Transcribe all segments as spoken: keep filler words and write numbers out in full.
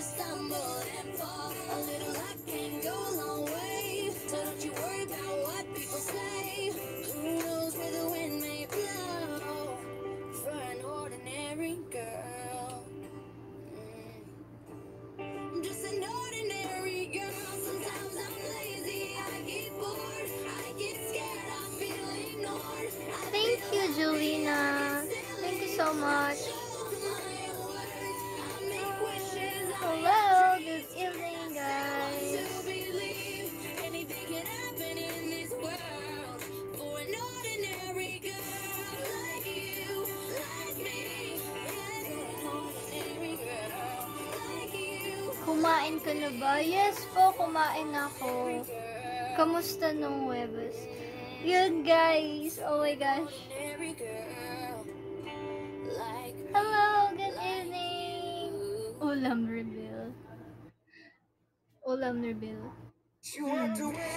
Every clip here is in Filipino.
stumble and fall. A little luck can go a long way. So don't you worry about what people say. Who knows where the wind may blow for an ordinary girl. Mm. I'm just an ordinary girl. Sometimes I'm lazy, I get bored, I get scared, I feel ignored. Thank you, Julina. Thank you so much. Hello, good evening, guys. Anything can happen in this world for an ordinary girl like you, like me. An ordinary girl like you. Kumain ka na ba? Yes po, kumain ako. Kamusta nung Webes? Yun, guys. Oh my gosh. Ordinary girl like Hello, good evening. Ulam reveal. Ulam reveal. Hmm.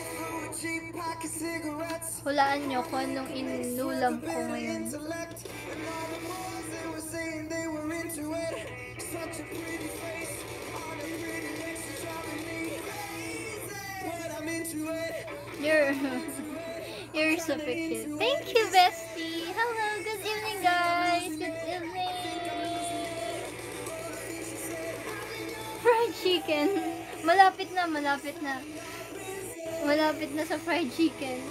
Hulaan nyo kung anong inulam ko ngayon. You're, you're so cute. Thank you, bestie. Hello, good evening, guys. Good evening. Fried chicken. Malapit na, malapit na. Malapit na sa fried chicken.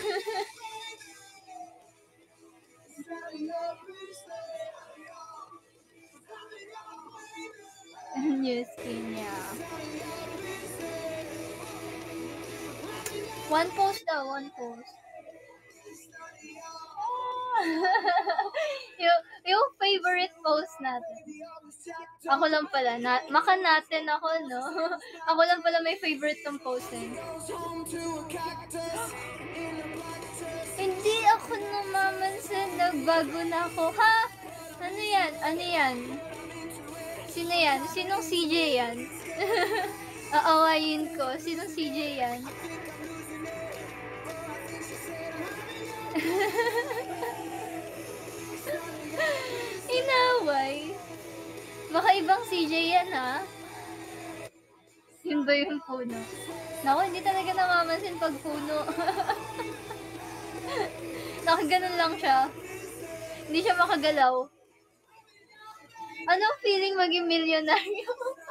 New skin, yeah. One post daw, one post. yung, yung favorite post natin. Ako lang pala, na, maka natin ako, no? Ako lang pala may favorite tong posting. Hindi ako namamansin, nagbago na ako. Ha? Ano yan? Ano yan? Sino yan? Sinong C J yan? Aawayin ko. Sinong C J yan? Inaway. Baka ibang C J yan, ha? Yun ba yung puno? Naku, hindi talaga namamansin pag puno. Nakaganon lang siya. Hindi siya makagalaw. Anong feeling maging milyonaryo?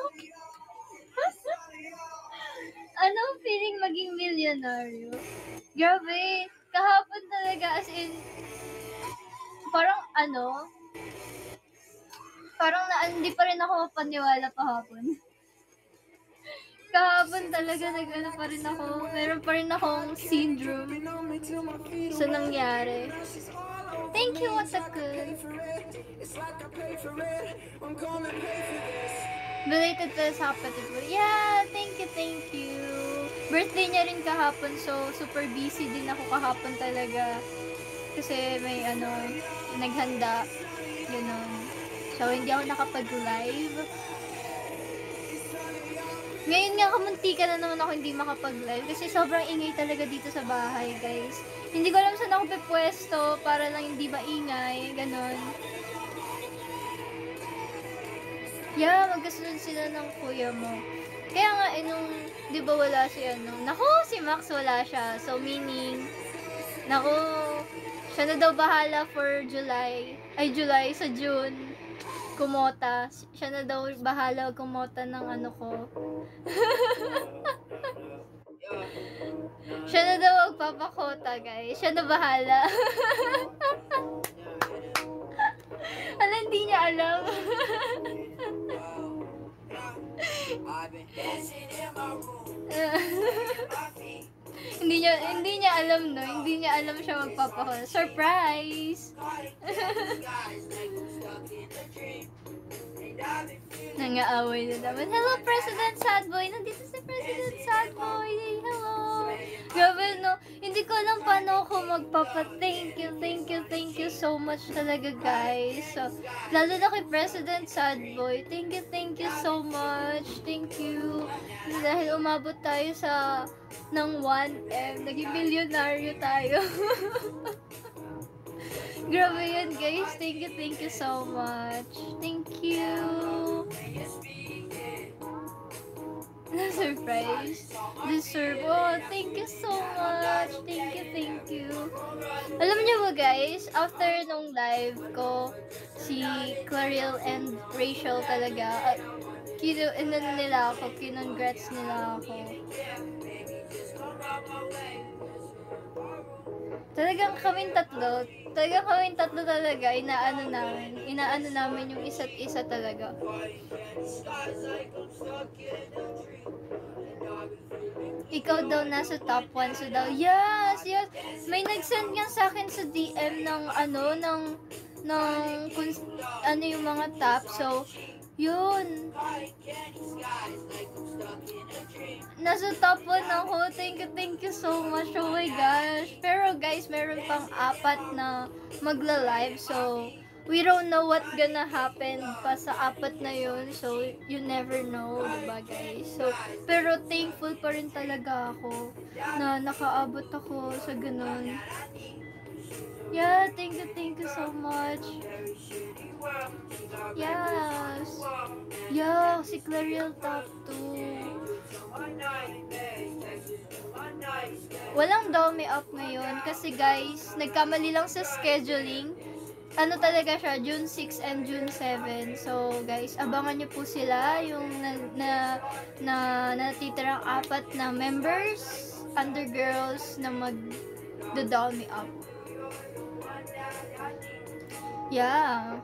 Anong feeling maging milyonaryo? Grabe, kahapon talaga, as in, parang ano, parang na, hindi pa rin ako mapaniwala kahapon. Kahapon talaga, nag-ano pa rin ako, meron pa rin akong syndrome sa nangyari. Thank you, Otakun. Belated pa sa kapatid ko. Yeah, thank you, thank you. Birthday niya rin kahapon, so super busy din ako kahapon talaga. Kasi may ano, naghanda, gano'n. So, hindi ako nakapag-live. Ngayon nga, kamuntika na naman ako hindi makapag-live kasi sobrang ingay talaga dito sa bahay, guys. Hindi ko alam saan ako pipwesto para lang hindi maingay, ganon. Yeah, magkasunod sila ng kuya mo. Kaya nga, eh, nung, di ba wala si ano, naku, si Max wala siya. So, meaning, naku, siya na daw bahala for July, ay July, sa June. Kumota. Siya na daw bahala kumota ng ano ko. Siya na daw magpapakota, guys. Siya na bahala. Alam, hindi niya alam. Hindi niya, hindi niya alam, no? Hindi niya alam siya magpapakota. Surprise! Nangaaway na naman. Hello, President Sadboy! Nandito si President Sadboy! Hello! Grabe, no? Hindi ko alam paano ako magpapa-thank you, thank you, thank you so much talaga, guys. So, lalo na kay President Sadboy. Thank you, thank you so much. Thank you. Dahil umabot tayo sa ng one M. Naging milyonaryo tayo. Grabe yan, guys. Thank you, thank you so much. Thank you. surprise. Deserve. Oh, thank you so much. Thank you, thank you. Alam niyo ba guys, after nung live ko, si Claril and Rachel talaga, uh, kino, inano nila ako, kinongrats nila ako. Talagang kaming tatlo, talagang kaming tatlo talaga, inaano namin, inaano namin yung isa't isa talaga. Ikaw daw nasa top one so daw. Yes, yes. May nag-send nga sa akin sa D M ng ano, ng, ng, kung, ano yung mga top. So, yun. Nasa top one ako. Thank you, thank you so much. Oh my gosh. Pero guys, meron pang apat na magla-live. So, we don't know what gonna happen pa sa apat na yun. So, you never know, diba guys? So, pero thankful pa rin talaga ako na nakaabot ako sa ganun. Yeah, thank you, thank you so much. Yes. Yeah, si Claril top two. Walang dami up ngayon kasi guys, nagkamali lang sa scheduling. Ano talaga siya, June six and June seven. So guys, abangan nyo po sila, yung na, na, na natitirang apat na members, undergirls na mag-down me up. Yeah.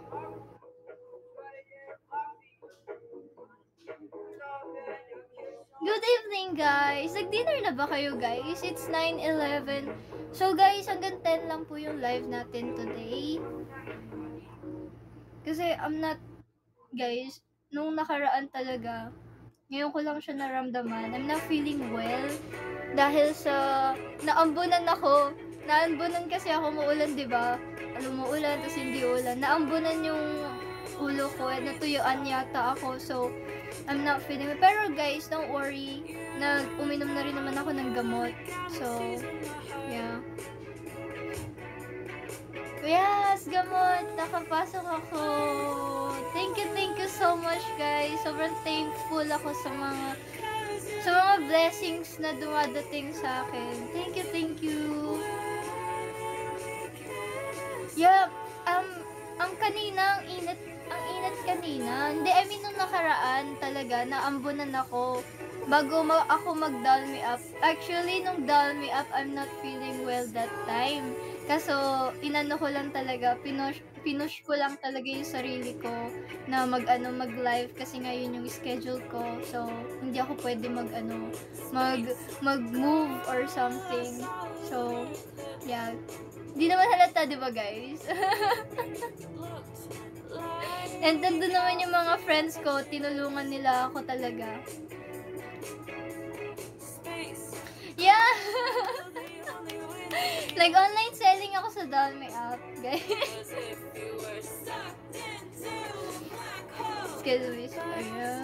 Good evening guys! Nag-dinner na ba kayo guys? It's nine eleven. So guys, hanggang ten lang po yung live natin today. Kasi I'm not, guys, nung nakaraan talaga, ngayon ko lang siya naramdaman. I'm not feeling well. Dahil sa, naambunan ako. Naambunan kasi ako, maulan, diba? Umuulan, tapos hindi ulan. Naambunan yung ulo ko, at natuyuan yata ako. So, I'm not feeling well. Pero guys, don't worry. Na, uminom na rin naman ako ng gamot. So, yeah. Yes, gamot. Nakapasok ako. Thank you, thank you so much, guys. Sobrang thankful ako sa mga sa mga blessings na dumadating sa akin. Thank you, thank you. Yeah, um, ang kanina, ang init, ang init kanina. Hindi, I mean, nung nakaraan talaga, naambunan ako bago ma ako mag-down me up. Actually, nung down me up, I'm not feeling well that time. Kaso, inano ko lang talaga, pinush, pinush ko lang talaga yung sarili ko na mag-ano, mag-live kasi ngayon yung schedule ko. So, hindi ako pwede mag-ano, mag, mag-move or something. So, yeah. Hindi naman halata, di ba guys? And nandun naman yung mga friends ko, tinulungan nila ako talaga. Yeah! Like, online selling ako sa Dalme app, guys. Excuse me, ayan.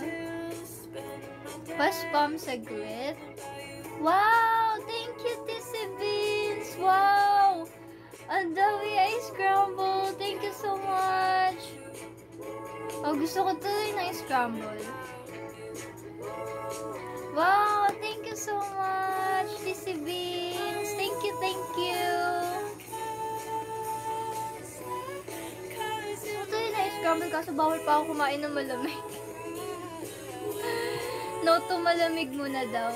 Pa-spam saglit. Wow! Thank you, Tissy Beans! Wow! Ang dami ice crumble! Thank you so much! Oh, gusto ko tuloy ng scramble. Wow! Thank you so much, Tissy Beans! Thank you, thank you! Gusto ko tuloy ng scramble kaso bawal pa ako kumain ng malamig. No to malamig muna daw.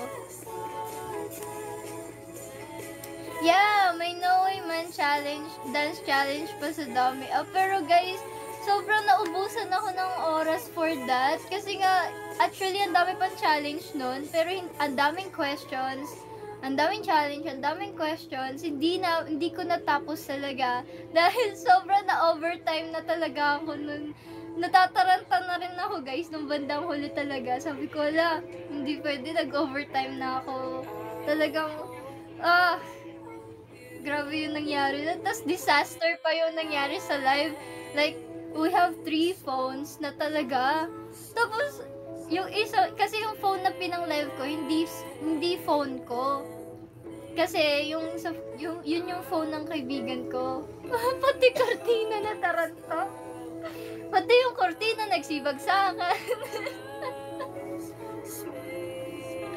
Yeah! May No Way Man challenge, dance challenge pa sa dami. Ah, pero guys, sobrang naubusan ako ng oras for that. Kasi nga, actually, ang dami pang challenge nun. Pero ang daming questions. Ang daming challenge, ang daming questions. Hindi na, hindi ko natapos talaga. Dahil sobrang na-overtime na talaga ako nun. Natataranta na rin ako, guys, nung bandang huli talaga. Sabi ko, wala, hindi pwede, nag-overtime na ako. Talagang, ah, grabe yung nangyari. Tapos, disaster pa yung nangyari sa live. Like, we have three phones na talaga. Tapos, yung isa, kasi yung phone na pinang-live ko, hindi, hindi phone ko. Kasi, yung, yung, yun yung phone ng kaibigan ko. Pati kortina na taranta. Pati yung kortina nagsibag sa akin.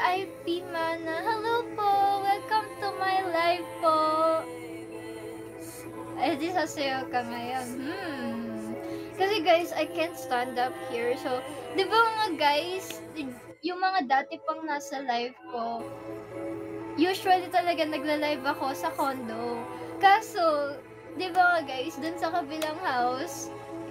I P Mana. Hello po! Welcome to my live po! Eh, di sasayaw ka ngayon. Hmm. Kasi guys, I can't stand up here. So, di ba mga guys, yung mga dati pang nasa live ko, usually talaga nagla-live ako sa condo. Kaso, di ba mga guys, dun sa kabilang house,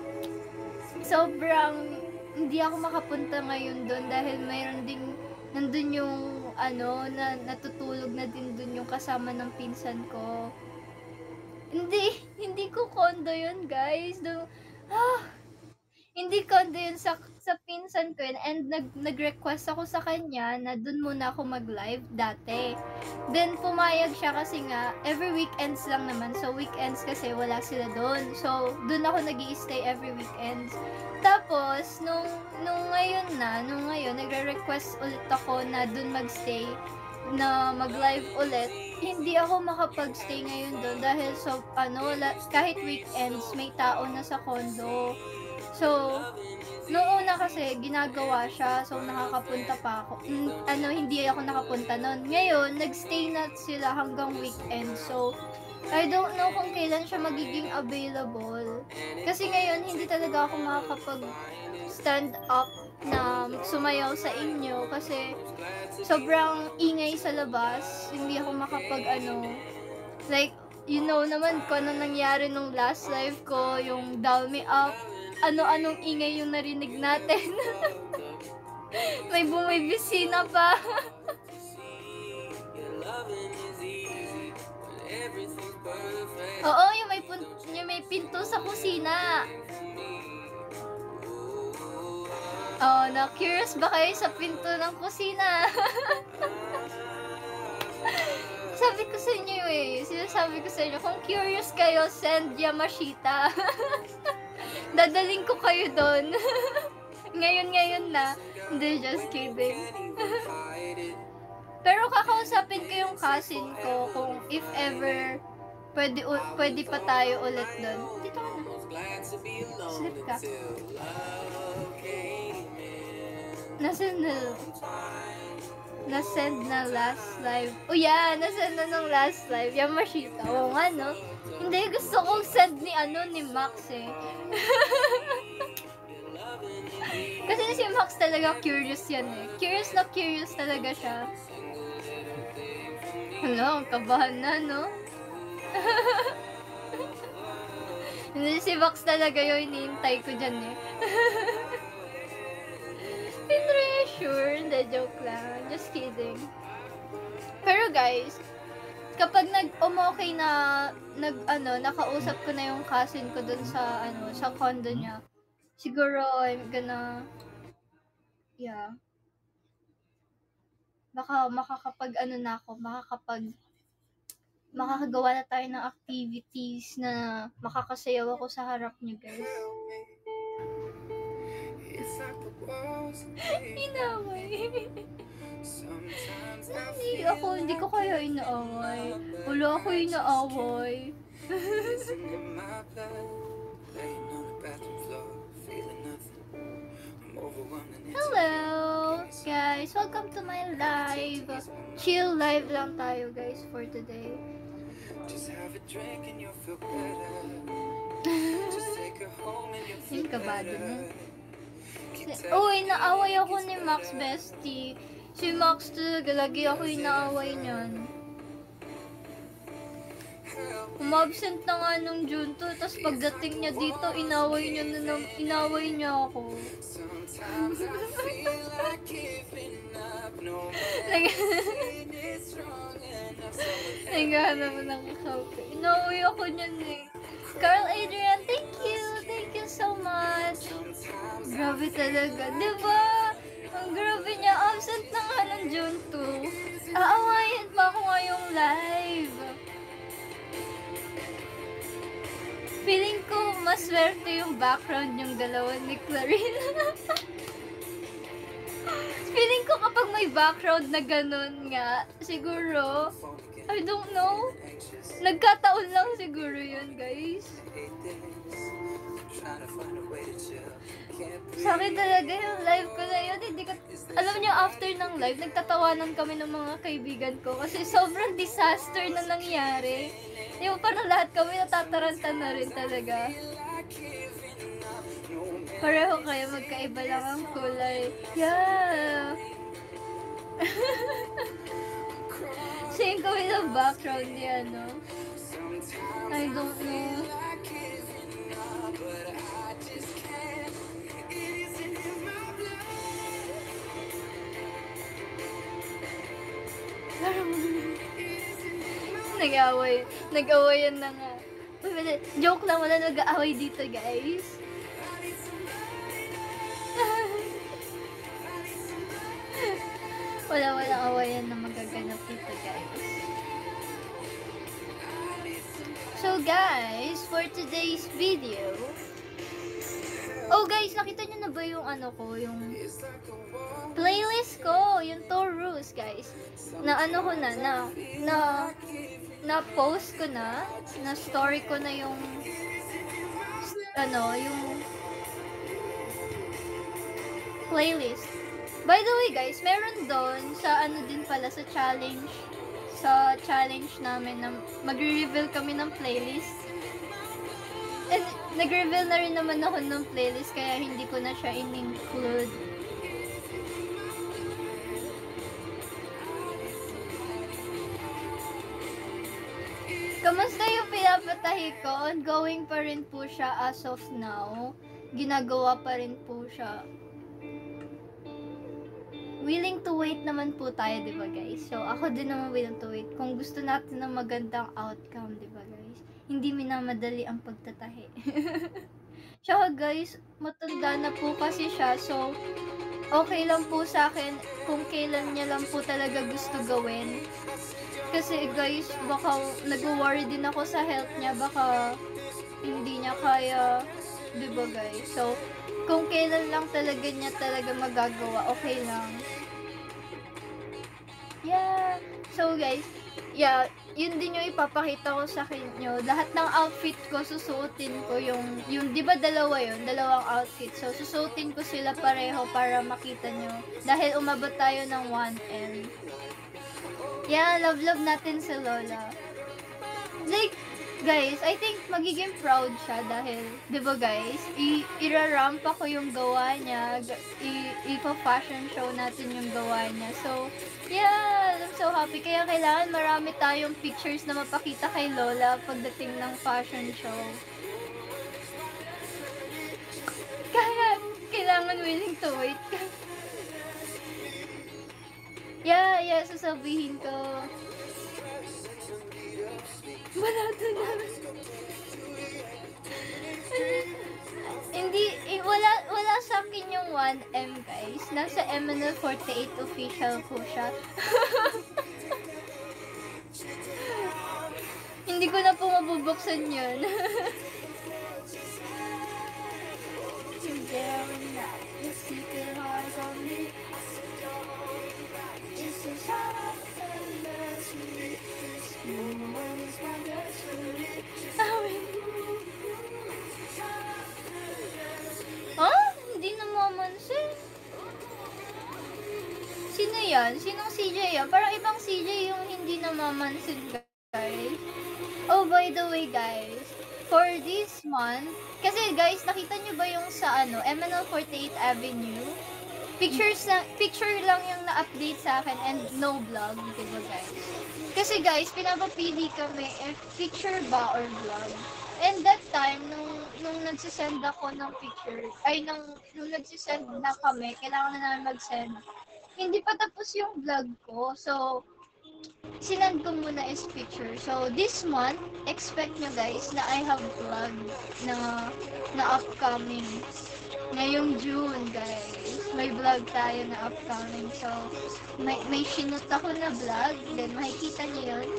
sobrang hindi ako makapunta ngayon dun dahil mayroon ding nandun yung ano, na natutulog na din dun yung kasama ng pinsan ko. Hindi, hindi ko condo yun, guys. Do, ah, hindi condo yun sa, sa pinsan ko yun. And nag, nag-request ako sa kanya na dun muna ako mag-live dati. Then, pumayag siya kasi nga, every weekends lang naman. So, weekends kasi wala sila dun. So, dun ako nag-i-stay every weekends. Tapos, nung, nung ngayon na, nung ngayon, nagre-request ulit ako na dun mag-stay, na mag-live ulit. Hindi ako makapag-stay ngayon doon dahil so, ano, la, kahit weekends, may tao na sa condo. So, noong una kasi, ginagawa siya, so nakakapunta pa ako. Mm, ano, hindi ako nakapunta noon. Ngayon, nagstay na sila hanggang weekend. So, I don't know kung kailan siya magiging available. Kasi ngayon, hindi talaga ako makakapag-stand up na sumayaw sa inyo kasi sobrang ingay sa labas. Hindi ako makapag ano, like, you know naman kung ano nangyari nung last live ko, yung Dial Me Up, ano-anong ingay yung narinig natin. May bumibisina pa. Oo, yung may, pun- yung may pinto sa kusina. Oh, na-curious ba kayo sa pinto ng kusina? Sabi ko sa inyo eh, sinasabi ko sa inyo, kung curious kayo, send Yamashita. Dadaling ko kayo doon. Ngayon-ngayon na. Hindi, just kidding. Pero kakausapin ko yung cousin ko kung if ever pwede, pwede pa tayo ulit doon. Dito ka na. Slip ka. Nasend na, nasend na last live. O yan, nasend na nung last live. Yamashita. Oo nga, no? Hindi, gusto kong send ni, ano, ni Max, eh. Kasi si Max talaga curious yan, eh. Curious na curious talaga siya. Hala, ang kabahan na, no? Hindi, si Max talaga yung hinihintay ko dyan, eh. Treasure, hindi, joke lang. Just kidding. Pero guys, kapag nag-umokay na, nag, ano, nakausap ko na yung cousin ko dun sa, ano, sa condo niya, siguro, I'm gonna, yeah, baka makakapag, ano na ako, makakapag, makakagawa na tayo ng activities na makakasayaw ako sa harap niyo, guys. Inaway. Hindi ako, hindi ko kaya inaaway. Wala ako inaaway. Hello guys, welcome to my live. Chill live lang tayo guys for today. Yung kabado na. Uy, naaway ako ni Max bestie. Si Max talaga, lagi ako inaaway niyan. Umabsent na nga nung June two, tapos pagdating niya dito, inaway niya na nang, inaway niya ako. Naghahanap ng kape. Inaway ako niyan eh. Carl Adrian, thank you! Thank you so much! Grabe talaga, diba? Ang grabe niya, absent na nga ng June two. Aawayan pa ako ngayong live. Feeling ko maswerte yung background yung dalawa ni Clarina. Feeling ko kapag may background na ganun nga, siguro, I don't know, nagkataon lang siguro yun, guys. Sa akin talaga yung live ko na yun, hindi ko alam niyo, after ng live, nagtatawanan kami ng mga kaibigan ko kasi sobrang disaster na nangyari. Di ba, parang lahat kami natataranta na rin talaga. Pareho kayo, magkaiba lang ang kulay. Yeah! Same kami ng background ni ano. I don't know. Nag-away. Nag-awayan na nga. Joke lang, wala nag-aaway dito, guys. Wala, wala awayan na magaganap dito, guys. So, guys, for today's video, oh, guys, nakita nyo na ba yung ano ko, yung playlist ko, yung Taurus, guys. Na ano ko na, na, na, na post ko na, na story ko na yung, ano, yung playlist. By the way, guys, meron doon sa ano din pala, sa challenge, sa challenge namin na magre-reveal kami ng playlist. And nag-reveal na rin naman ako ng playlist kaya hindi ko na siya in-include. Kamusta yung pinapatahi ko? Ongoing pa rin po siya as of now. Ginagawa pa rin po siya. Willing to wait naman po tayo, di ba, guys? So, ako din naman willing to wait. Kung gusto natin ng magandang outcome, di ba, guys? Hindi minamadali ang pagtatahi. Tsaka, guys, matanda na po kasi siya. So, okay lang po sa akin kung kailan niya lang po talaga gusto gawin. Kasi, guys, baka nag-worry din ako sa health niya. Baka hindi niya kaya, di ba, guys? So, kung kailan lang talaga niya talaga magagawa, okay lang. Yeah. So, guys, yeah, yun din yung ipapakita ko sa inyo. Lahat ng outfit ko, susuotin ko yung, yung di ba dalawa yun? Dalawang outfit. So, susuotin ko sila pareho para makita nyo. Dahil umabot tayo ng one M. Yeah, love-love natin si Lola. Like, guys, I think magiging proud siya dahil, di ba, guys, i- irarampa ko yung gawa niya, i- ipa-fashion show natin yung gawa niya. So, yeah, I'm so happy. Kaya kailangan marami tayong pictures na mapakita kay Lola pagdating ng fashion show. Kaya, kailangan willing to wait. Yeah, yeah, sasabihin ko. Barato na. Hindi, eh, wala, wala sa akin yung one M, guys. Nasa M N L forty-eight official po siya. Hindi ko na po mabubuksan yun. Ah, hindi namamansin. Sino yan? Sinong C J yan? Parang ibang C J yung hindi namamansin, guys. Oh, by the way, guys, for this month, kasi guys, nakita nyo ba yung sa ano, M N L forty-eight Avenue? Pictures na, picture lang yung na-update sa akin and no vlog, diba, guys? Kasi guys, pinapapili kami if picture ba or vlog. And that time, nung, nung nagsisend ako ng picture, ay nung, nung nagsisend na kami, kailangan na namin mag-send. Hindi pa tapos yung vlog ko, so, sinend ko muna is picture. So, this month, expect nyo guys na I have vlog na, na upcoming. Ngayong June, guys, may vlog tayo na upcoming. So, may, may sinut ako na vlog. Then, makikita niyo yun.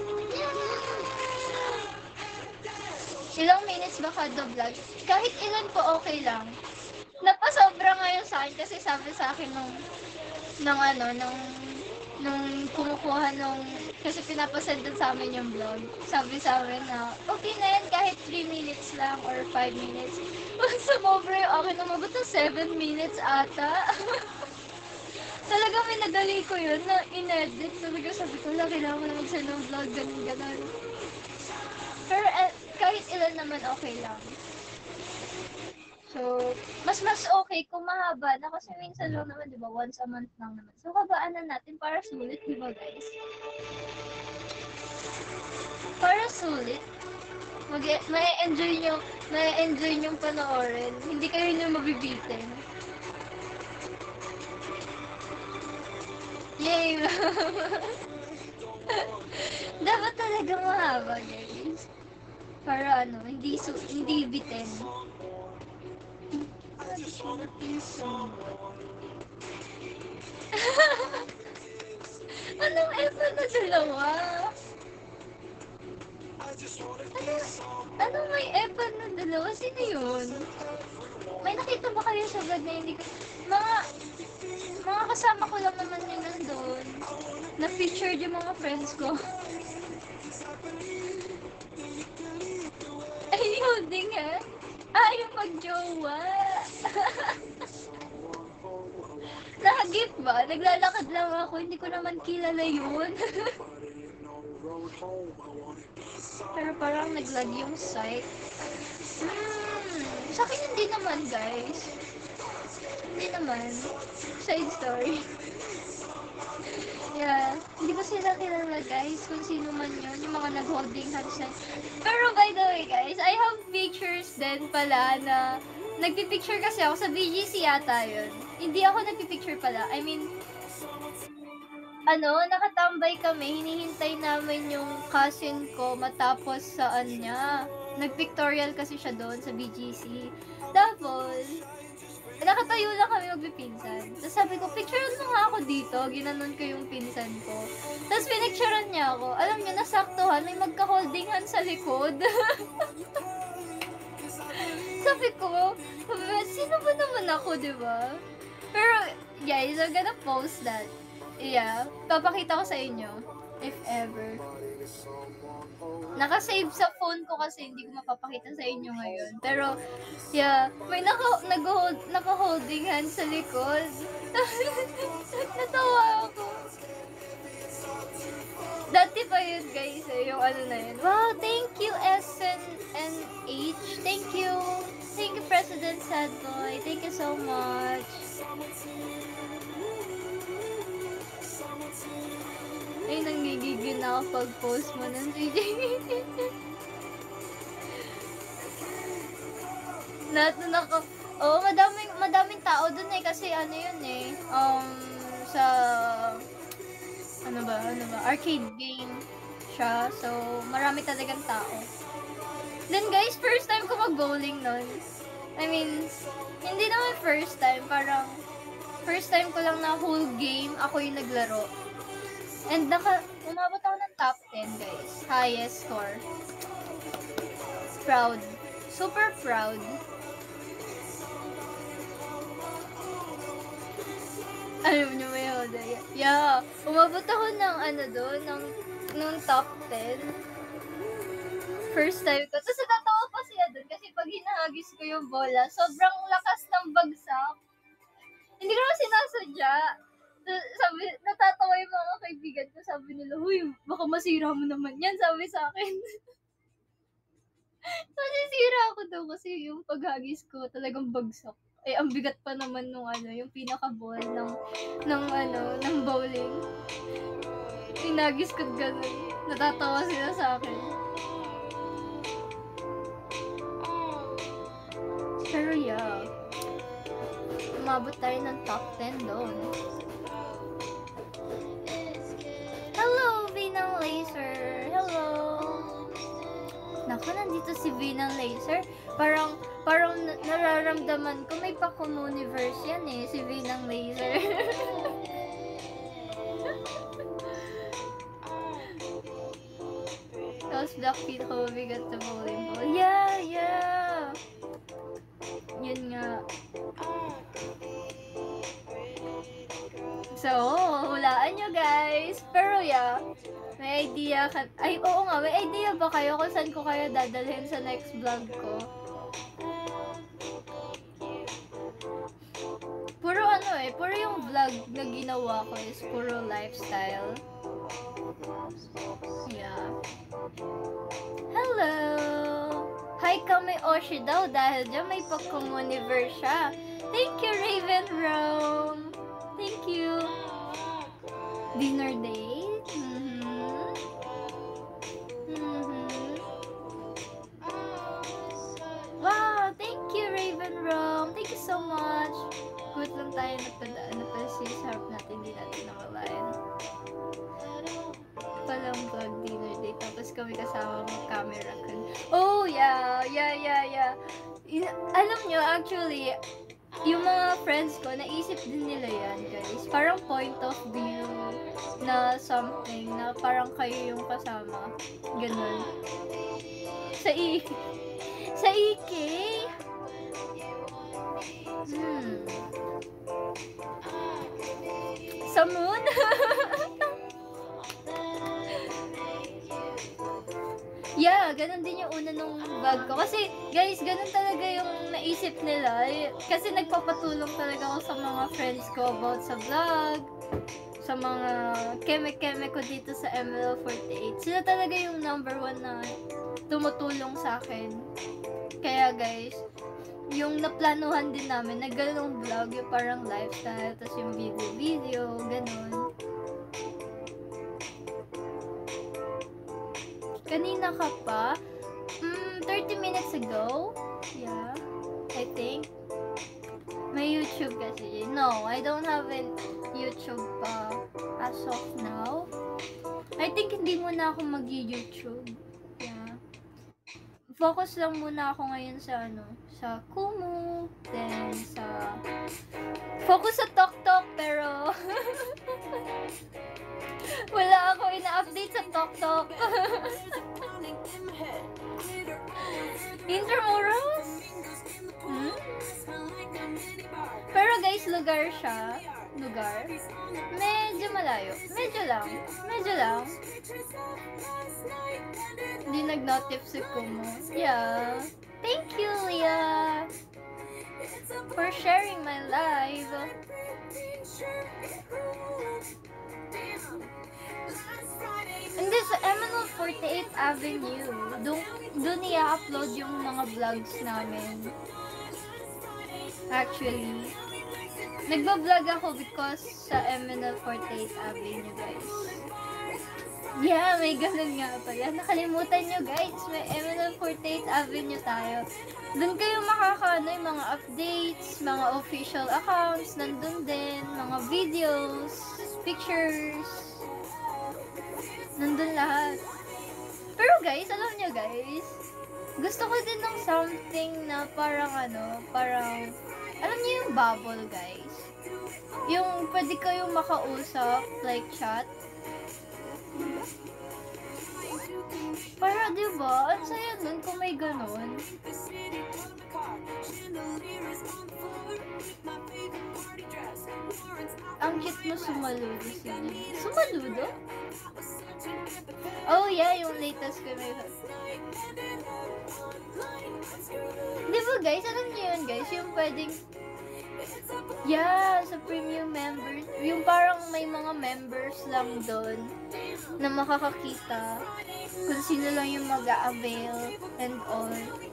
Ilang minutes ba kada vlog? Kahit ilan po, okay lang. Napasobra ngayon sa akin kasi sabi sa akin nung, nung ano, nung, nung kumukuha nung, kasi pinapasend din sa amin yung vlog. Sabi sa amin na, okay na yan kahit three minutes lang or five minutes. Sumobra yung akin, umabot ng seven minutes ata. Talagang minadali ko yun na in-edit. Talaga sabi ko lang, kailangan ko na mag-send ng vlog, ganun, ganun. Pero eh, kahit ilan naman okay lang. So, mas mas okay kung mahaba na kasi minsan lang naman, di ba? Once a month lang naman. So, habaan na natin para sulit, di ba guys? Para sulit. Mag may enjoy nyo, may enjoy nyo panoorin. Hindi kayo nyo mabibitin. Yay! Dapat talaga mahaba, guys. Para ano, hindi su hindi bitin. Anong epa na dalawa? Ano, ano may epa na dalawa? Sino yun? May nakita ba kayo sa vlog na hindi ko... Mga... Mga kasama ko lang naman yun nandun. Na-featured yung mga friends ko. Ay, holding ha? Ah, yung mag-jowa. Nakagip ba? Naglalakad lang ako. Hindi ko naman kilala yun. Pero parang naglag yung site. Hmm, sa akin hindi naman, guys. Hindi naman. Side story. Yeah, hindi ko sila kilala, guys, kung sino man yun, yung mga nag-holding hands na. Pero by the way, guys, I have pictures din pala na nagpipicture kasi ako sa B G C yata yun. Hindi ako nagpipicture pala. I mean, ano, nakatambay kami, hinihintay namin yung cousin ko matapos saan niya. Nag-pictorial kasi siya doon sa B G C. Tapos, nakatayo lang kami magpipinsan. Tapos sabi ko, picturean mo nga ako dito. Ginanon ko yung pinsan ko. Tapos pinicturean niya ako. Alam niyo, nasaktuhan, may magka-holding hand sa likod. Sabi ko, sino ba naman ako, di ba? Pero, guys, I'm gonna post that. Yeah, papakita ko sa inyo. If ever. Naka-save sa phone ko kasi hindi ko mapapakita sa inyo ngayon. Pero, yeah, may naka, nag-hold, naka-holding hand sa likod. Natawa ako. Dati pa yun, guys, eh, yung ano na yun. Wow, thank you, S N N H. Thank you. Thank you, President Sadboy. Thank you so much. Ay, nanggigigil na ako pag-post mo ng C J. Lahat na naka... Oo, oh, madaming, madaming tao dun eh. Kasi ano yun eh. Um, sa... Ano ba? Ano ba? Arcade game siya. So, marami talagang tao. Then guys, first time ko mag-bowling nun. I mean, hindi naman first time. Parang, first time ko lang na whole game, ako yung naglaro. And naka, umabot ako ng top ten, guys. Highest score. Proud. Super proud. Alam nyo ba yun? Yeah. Umabot ako ng ano doon, ng, ng top ten. First time ko. Tapos natatawa pa siya doon kasi pag hinahagis ko yung bola, sobrang lakas ng bagsak. Hindi ko naman sinasadya. Sabi, natatawa yung mga kaibigan ko, sabi nila, huy, baka masira mo naman yan, sabi sa akin. Masisira ako daw kasi yung paghagis ko talagang bagsak. Eh, ang bigat pa naman nung ano, yung pinaka-ball ng, ng ano, ng bowling. Hinagis ko ganun. Natatawa sila sa akin. Pero yeah, umabot tayo ng top ten doon. Hello, Vinang Laser! Hello! Naku, nandito si Vinang Laser. Parang, parang nararamdaman ko may Pakuno Universe yan eh, si Vinang Laser. Tapos Blackpink ko mabigat sa bowling ball. Yeah, yeah! Yun nga. So, hulaan nyo guys. Pero yeah, may idea ka... Ay, oo nga, may idea ba kayo kung saan ko kayo dadalhin sa next vlog ko? Puro ano eh, puro yung vlog na ginawa ko is puro lifestyle. Yeah. Hello! Hi kami Oshi daw dahil dyan may pagkomuniverse siya. Thank you, Raven Rome! Thank you! Dinner date? Mm-hmm. Mm-hmm. Wow! Thank you, Raven Rome! Thank you so much! Good lang tayo napadaan na pala sa harap natin, hindi natin nawalayan. Palang vlog dinner date, tapos kami kasama ng camera kan. Oh, yeah! Yeah, yeah, yeah! Y- alam nyo, actually, yung mga friends ko, naisip din nila yan, guys. Parang point of view na something, na parang kayo yung kasama. Ganun. Sa I... Sa I K? Hmm. Sa moon? Yeah, ganun din yung una nung vlog ko. Kasi, guys, ganun talaga yung naisip nila. Kasi nagpapatulong talaga ako sa mga friends ko about sa vlog, sa mga keme-keme ko dito sa M L forty-eight. Sila talaga yung number one na tumutulong sa akin. Kaya, guys, yung naplanuhan din namin na ganung vlog, yung parang lifestyle, tapos yung video-video, ganun. Kanina ka pa? Mm, thirty minutes ago? Yeah, I think. May YouTube kasi. No, I don't have a YouTube pa as of now. I think hindi muna ako mag-YouTube. Yeah. Focus lang muna ako ngayon sa ano, sa Kumu, then sa focus sa TokTok, pero wala ako ina-update sa TokTok. Intramuros? Hmm? Pero guys, lugar siya. Lugar. Medyo malayo. Medyo lang. Medyo lang. Hindi nag-notif si Kumu. Yeah. Thank you, Leah, for sharing my live. Hindi, sa M L forty-eight Avenue. Doon, doon i-upload yung mga vlogs namin. Actually, nagba-vlog ako because sa M L forty-eight Avenue, guys. Yeah, may ganun nga pala. Nakalimutan nyo, guys. May M L forty-eight Avenue tayo. Doon kayo makakaano yung mga updates, mga official accounts, nandun din, mga videos, pictures, nandun lahat. Pero guys, alam nyo guys, gusto ko din ng something na parang ano, parang, alam nyo yung bubble guys? Yung pwede kayong makausap, like chat. Para diba, ang saya nun kung may ganun. Ang cute mo sumaludo siya. Sumaludo? Oh yeah, yung latest ko may... Diba guys, alam niyo yun guys, yung pwedeng... Yeah, sa premium members. Yung parang may mga members lang doon na makakakita kung sino lang yung mag-a-avail and all.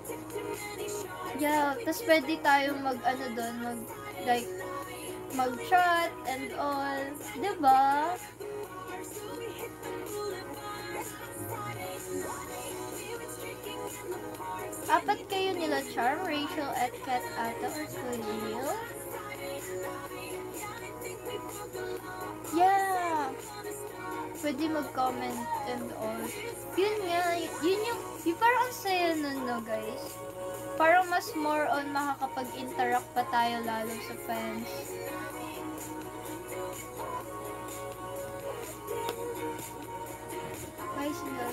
Yeah, tas pwede tayong mag-ano doon, mag like mag-chat and all. Diba? Apat kayo nila Charm, Rachel, at Kat ata or Khalil. Yeah! Pwede mag-comment and all. Yun nga, yun yung, yung parang ang saya nun, no, guys. Parang mas more on makakapag-interact pa tayo lalo sa fans. Why is that?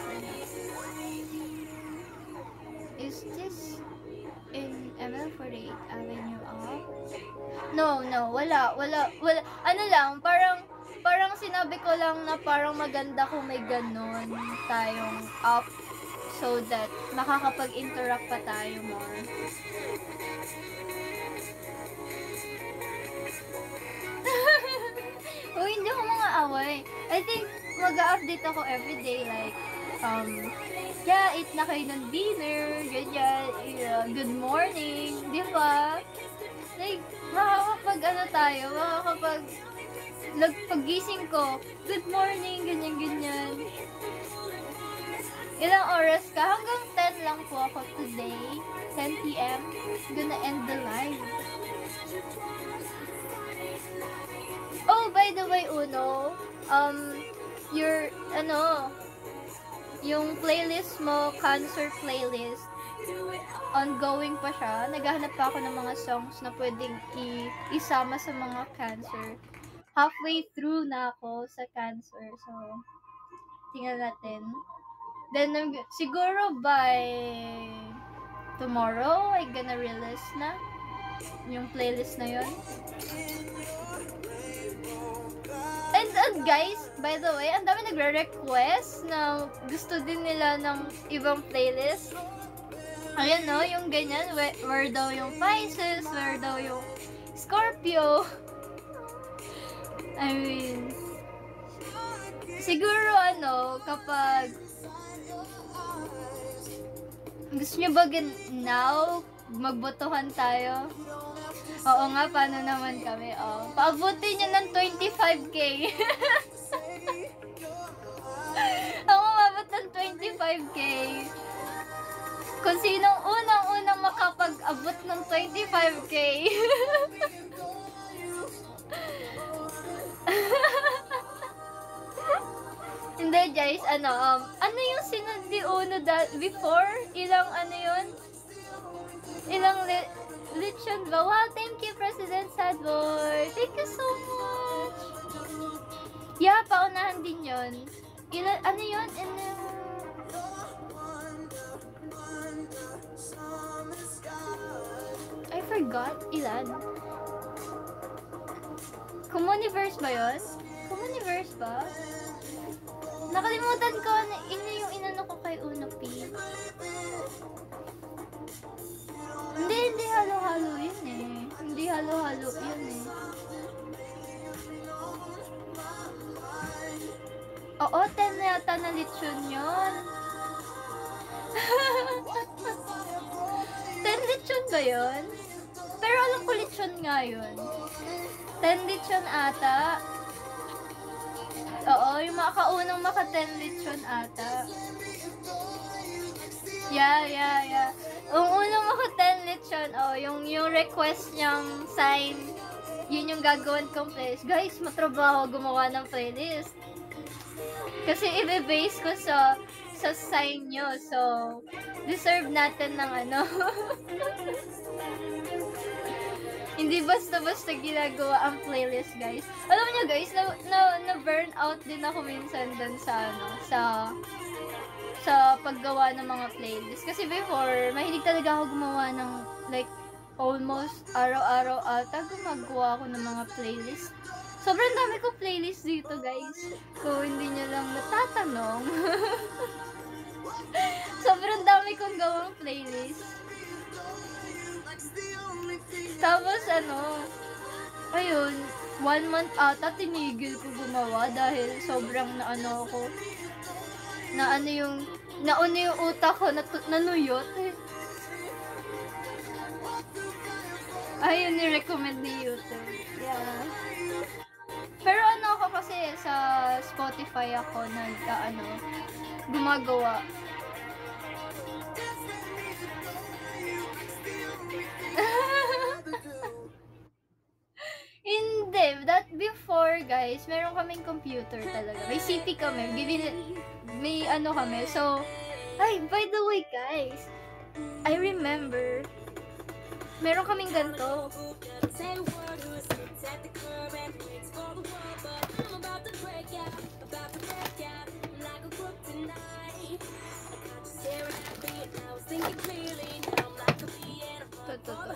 Is this in M L forty-eight Avenue up? No, no, wala, wala, wala. Ano lang, parang, parang sinabi ko lang na parang maganda kung may ganon tayong up so that makakapag-interact pa tayo more. I think mag-update ako everyday, like, um, yeah, eat na kayo ng dinner, ganyan, yeah, good morning, di ba? Like, makakapag ano tayo, makakapag, lag, pagising ko, good morning, ganyan, ganyan. Ilang oras ka? Hanggang ten lang po ako today, ten p m Gonna end the live. Oh, by the way, Uno, um, your, ano, yung playlist mo, cancer playlist, ongoing pa siya. Naghahanap pa ako ng mga songs na pwedeng i- isama sa mga cancer. Halfway through na ako sa cancer, so, tingnan natin. Then, um, siguro by tomorrow, I gonna release na yung playlist na yun. And, and guys, by the way, ang dami nagre-request na gusto din nila ng ibang playlist. Ayan no, yung ganyan, where, where daw yung Pisces, where daw yung Scorpio. I mean, siguro ano, kapag gusto nyo ba now, magbotohan tayo? Oo nga, paano naman kami? Oh. Paabutin nyo ng twenty-five K. Ako mabot ng twenty-five K. Kung sinong unang-unang makapag-abot ng twenty-five K. Hindi guys, ano, um, ano yung sinudi uno da- before? Ilang ano yun? Ilang li- lechon ba? Wow, thank you President Sadboy. Thank you so much. Yeah, paunahan din yun. Ilan, ano yun? Ano? I forgot. Ilan? Communiverse ba yun? Communiverse ba? Nakalimutan ko na ino yung inano ko kay Uno P. Hindi, hindi halo-halo yun eh. Hindi halo-halo yun eh. Oo, ten na yata na lechon yun. ten lechon ba yun? Pero alam ko lechon nga yun. ten lechon ata. Oo, yung makaunang maka-ten lechon ata. Yeah, yeah, yeah. Yung unang maka-ten lechon, oh, yung, yung request niyang sign, yun yung gagawin kong playlist. Guys, matrabaho gumawa ng playlist. Kasi i-base ko sa sa sign nyo. So, deserve natin ng ano. Hindi basta-basta ginagawa ang playlist, guys. Alam niyo guys, na, na, na burn out din ako minsan dun sa ano, sa sa paggawa ng mga playlist. Kasi before, mahilig talaga ako gumawa ng like almost araw-araw ata gumagawa ako ng mga playlist. Sobrang dami ko playlist dito, guys. Kung hindi niyo lang natatanong. Sobrang dami kong gawang playlist. Tapos ano, ayun, one month ata tinigil ko gumawa dahil sobrang na ano ako, na ano yung, nauna yung utak ko, nat- nanuyot. Ayun, ni-recommend ni YouTube. Yeah. Pero ano ako kasi, sa Spotify ako nag, uh, ano, gumagawa. Hindi, that before guys, meron kaming computer talaga. May C P kami, bibili, may ano kami. So, ay, by the way guys, I remember, meron kaming ganito. To, to, to.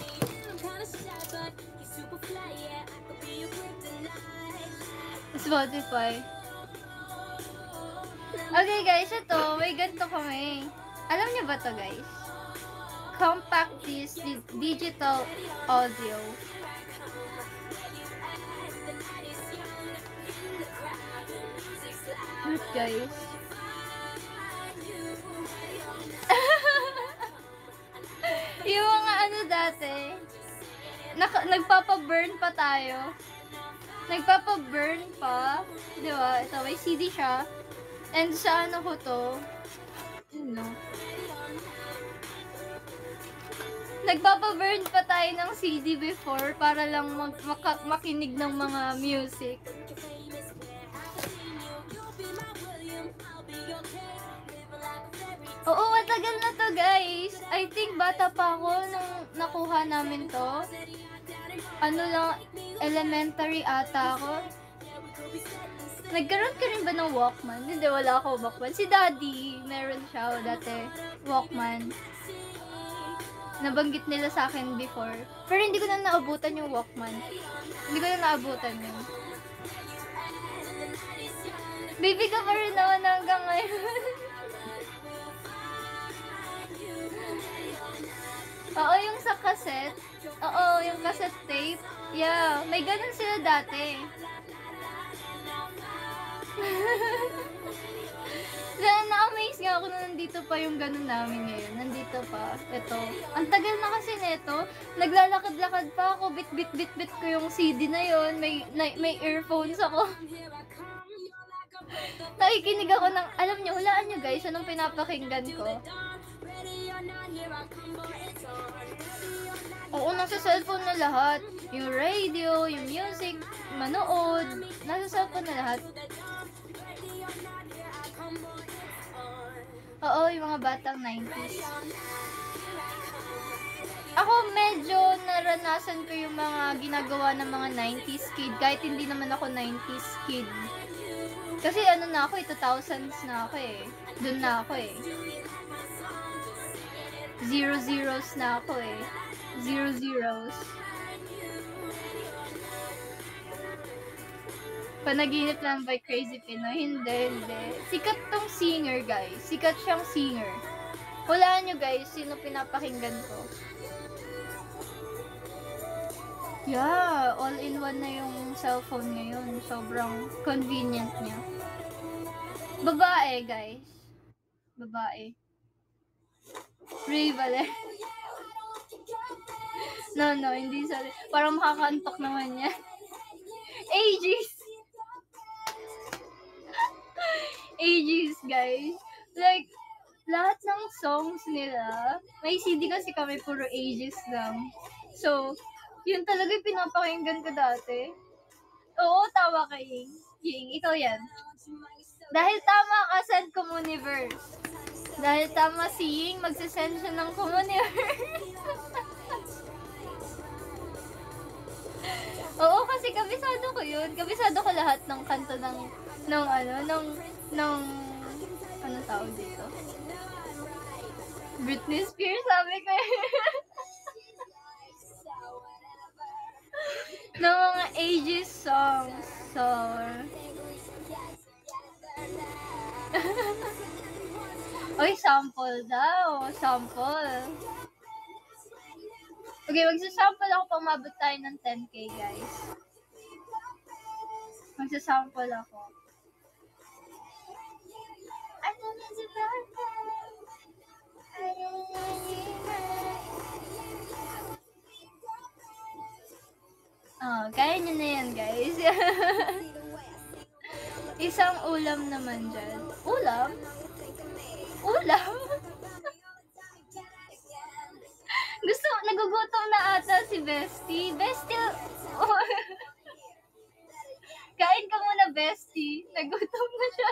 Spotify. Okay guys, ito, may ganito kami. Alam niyo ba to guys? Compact disc di- digital audio. What, guys? Yung mga ano dati, naka, nagpapa-burn pa tayo. Nagpapa-burn pa. Di ba? Ito, may C D siya. And sa ano ko to, ano, nagpapa-burn pa tayo ng C D before para lang mag, maka, makinig ng mga music. Oo, matagal na to, guys. I think bata pa ako nung nakuha namin to. Ano lang, elementary ata ako. Nagkaroon ka rin ba ng Walkman? Hindi, wala ako Walkman. Si Daddy, meron siya dati, Walkman. Nabanggit nila sa akin before. Pero hindi ko na naabutan yung Walkman. Hindi ko na naabutan yun. Baby ka pa rin naman hanggang ngayon. Oo, yung sa cassette. Oo, yung cassette tape. Yeah, may ganun sila dati. Na-amaze nga ako na nandito pa yung ganun namin ngayon. Nandito pa. Ito. Ang tagal na kasi nito. Naglalakad-lakad pa ako. Bit-bit-bit-bit ko yung C D na yon. May, na, may earphones ako. Nakikinig ako ng, alam nyo, hulaan nyo guys, anong pinapakinggan ko? Oo, nasa cellphone na lahat. Yung radio, yung music, manood, nasa cellphone na lahat. Oo, yung mga batang nineties. Ako medyo naranasan ko yung mga ginagawa ng mga nineties kid, kahit hindi naman ako nineties kid. Kasi ano na ako eh, two thousands na ako eh. Doon na ako eh. Zero zeros na ako eh. Zero zeros. Panaginip lang by Crazy Pinoy. Hindi, hindi. Sikat tong singer, guys. Sikat siyang singer. Hulaan nyo, guys, sino pinapakinggan ko. Yeah, all-in-one na yung cellphone ngayon. Sobrang convenient niya. Babae, guys. Babae. Ray Valer. No, no, hindi sorry. Parang makakantok naman yan. Aegis. Aegis, guys. Like, lahat ng songs nila, may C D kasi kami puro Aegis lang. So, yun talaga yung pinapakinggan ko dati. Oo, tawa ka, Ying. Ying, ikaw yan. Dahil tama ka, send Communiverse. Dahil tama si Ying, magsasend siya ng Communiverse. Oo, kasi kabisado ko yun. Kabisado ko lahat ng kanta ng, ng ano, ng, ng, ano tawag dito? Britney Spears, sabi ko eh. ng mga ages songs. So, oy, sample daw. Sample. Okay, magsasample ako pang mabot tayo ng ten K, guys. Magsasample ako. I don't need to go I don't need Oh, kaya nyo na yan, guys. Isang ulam naman dyan. Ulam? Ulam? Gusto, nagugutom na ata si Bestie. Bestie, oh. Kain ka muna, Bestie. Nagutom na siya.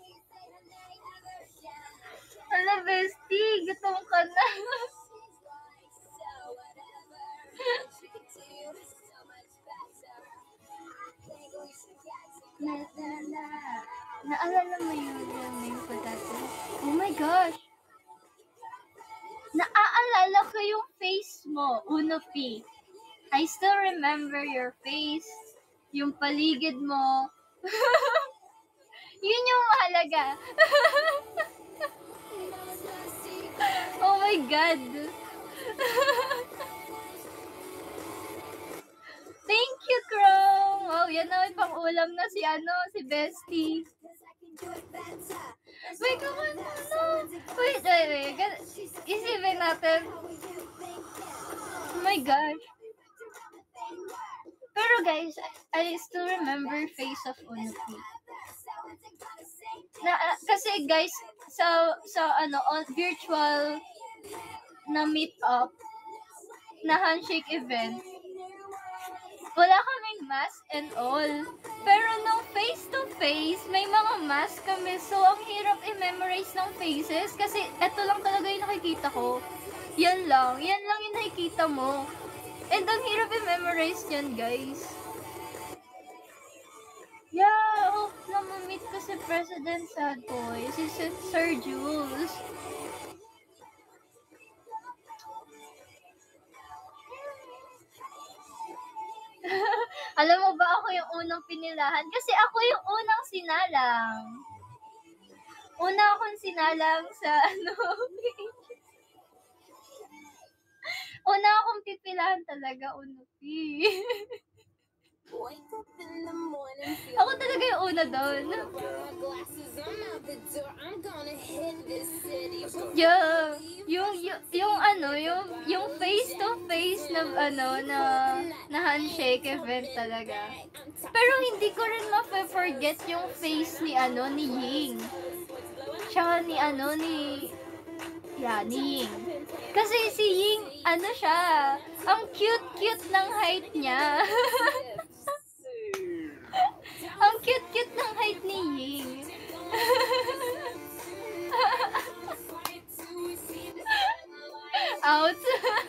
Hala, Bestie, gutom ka na. Na, na, na. Naalala mo yun, yung name ko dati? Oh my gosh! Naaalala ko yung face mo, Uno P. I still remember your face, yung paligid mo. Yun yung mahalaga. Oh my God! Thank you, Chrome! Oh, yan na, may pang-ulam na si ano, si Bestie. Wait, come on, no. Wait, wait, wait. Gan- Isipin natin. Oh my gosh. Pero guys, I, I still remember Face of Unuki. Na, ah, kasi guys, sa, sa ano, on virtual na meet up, na handshake event, wala kaming mask and all. Pero nung face to face, may mga mask kami. So, ang hirap i-memorize ng faces. Kasi eto lang talaga yung nakikita ko. Yan lang. Yan lang yung nakikita mo. And ang hirap i-memorize yan, guys. Yeah, hope na ma-meet ko si President Sadboy. Si Sir Jules. Alam mo ba ako yung unang pinilahan? Kasi ako yung unang sinalang. Una akong sinalang sa ano. Una akong pipilahan talaga, Unuki. Ako talaga yung una doon. Yeah, yung, yung, yung ano, yung, yung face to face na ano, na, na handshake event talaga. Pero hindi ko rin ma-forget yung face ni ano, ni Ying. Tsaka ni ano, ni, yeah, ni Ying. Kasi si Ying, ano siya, ang cute-cute ng height niya. Ang cute-cute ng height ni Ying. Out.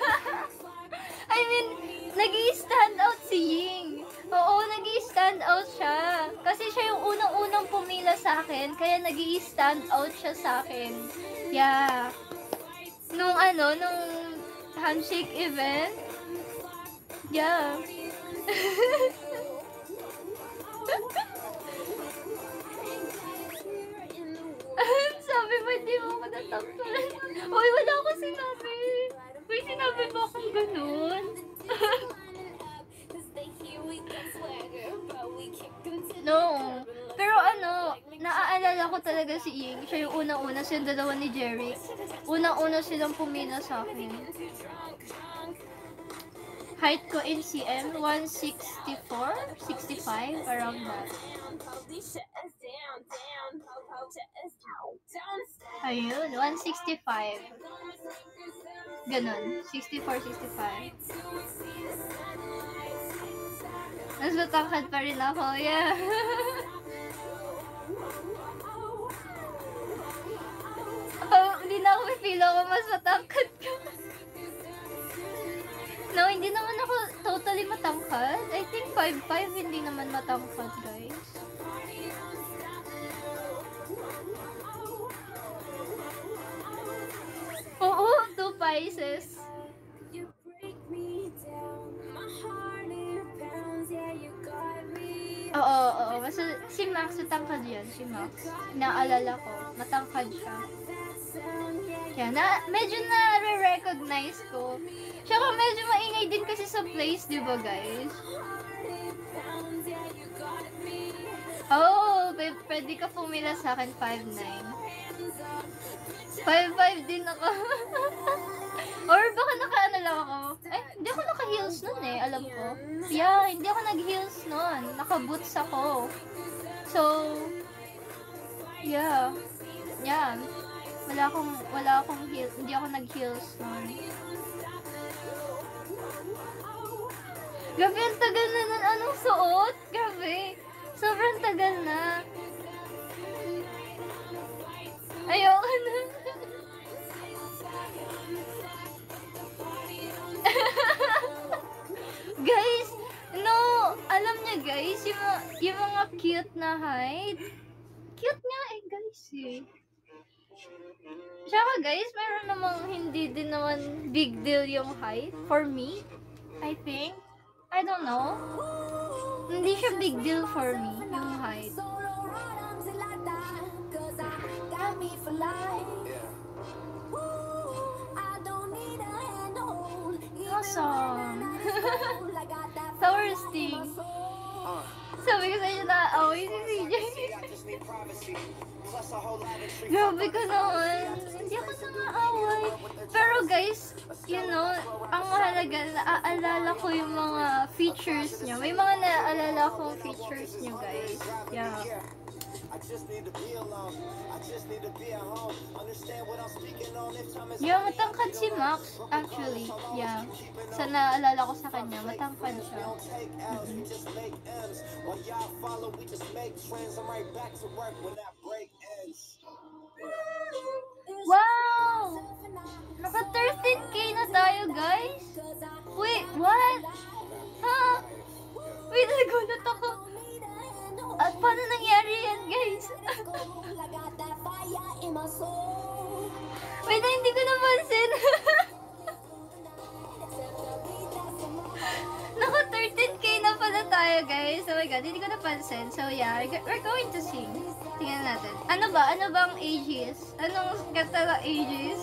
I mean, nag-i-stand out si Ying. Oo, nag-i-stand out siya. Kasi siya yung unang-unang pumila sa akin, kaya nag-i-stand out siya sa akin. Yeah. Nung ano, nung handshake event. Yeah. Sabi mo, hindi mo ako natakpan. Uy, wala akong sinabi. Uy, sinabi mo akong ganun. No. Pero ano, naaalala ko talaga si Ying. Siya yung unang-una, siya yung dalawa ni Jerry. Unang-una silang pumila sa akin. Height ko in C M, one sixty-four, sixty-five, around that. Ayun, one sixty-five. Ganon, sixty-four, sixty-five. Mas matangkad pa rin ako, yeah. Oh, hindi na ako may feel ako mas matangkad ka. No, hindi naman ako totally matangkad. I think five five hindi naman matangkad, guys. Oo, two Pisces. Oo, oo. Basta si Max, matangkad yan. Si Max. Naalala ko, matangkad siya. Kaya na, medyo na-recognize ko. Tsaka medyo maingay din kasi sa place, di ba guys? Oh, p- pwede ka pumila sa akin, five nine. five five din ako. Or baka naka-ano lang ako. Ay, hindi ako naka-heels nun eh, alam ko. Yeah, hindi ako nag-heels nun. Naka-boots ako. So, yeah. Yeah. Wala akong, wala akong heels. Hindi ako nag-heels nun. Grabe, ang tagal na nun. Anong suot? Grabe. Sobrang tagal na. Ayoko na. Guys, no, alam niya guys, yung, yung mga cute na height. Cute nga eh guys eh. Tsaka guys, meron namang hindi din naman big deal yung height. For me, I think. I don't know. Hindi siya big deal for me, yung height. Awesome. Sour Sting. Sabi ko sa inyo, naaaway si C J. Grabe ka naman. Hindi ako nang-aaway. Pero guys, you know, ang mahalaga, naaalala ko yung mga features niya. May mga naaalala kong features niyo, guys. Yeah. Yeah, matangkad si Max, actually. Yeah. Sa naalala ko sa kanya, matangkad siya. Mm-hmm. Wow! Naka thirteen K na tayo, guys. Wait, what? Ha? Wait, nagulat ako. At paano nangyari yan, guys? Wait, hindi ko napansin. Naka thirteen K na pala tayo, guys. Oh my god, hindi ko napansin. So yeah, we're going to sing. Tingnan natin. Ano ba? Ano bang Aegis? Anong kata ng Aegis?